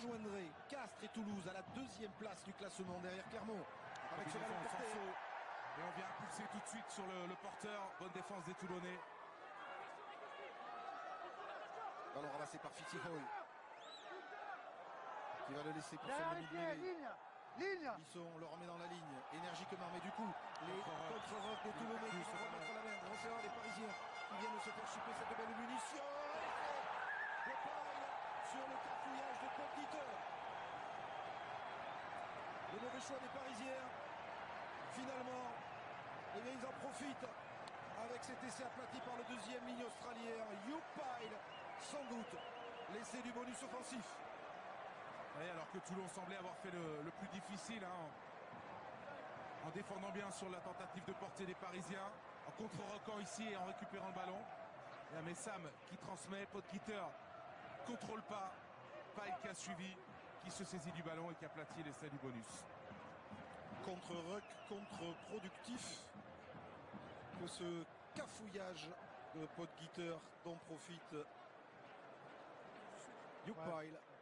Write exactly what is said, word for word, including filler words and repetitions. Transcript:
rejoindrait Castres et Toulouse à la deuxième place du classement derrière Clermont. Avec ce ballon porté. Et on vient impulser tout de suite sur le, le porteur. Bonne défense des Toulonnais. Ballon ramassé par Fitihoy. Qui va le laisser pour Derrière son les pieds, ligne, ligne. Ils sont, on le remet dans la ligne, énergiquement, mais du coup, les contre-rock des Toulonnais qui vont remettre la main. Grand séance des Parisiens qui viennent de se faire chipper cette belle munition. Le pile sur le cafouillage de Poquito. Le mauvais choix des Parisiens. Finalement, eh bien, ils en profitent avec cet essai aplati par le deuxième ligne australien. Youpile, sans doute, l'essai du bonus offensif. Oui, alors que Toulon semblait avoir fait le, le plus difficile, hein, en, en défendant bien sur la tentative de portée des Parisiens, en contre-roquant ici et en récupérant le ballon. Et mais Sam qui transmet, Podkitter contrôle pas, Pyle qui a suivi, qui se saisit du ballon et qui aplatit l'essai du bonus. Contre-ruck, contre-productif que ce cafouillage de Podkitter dont profite Youpile.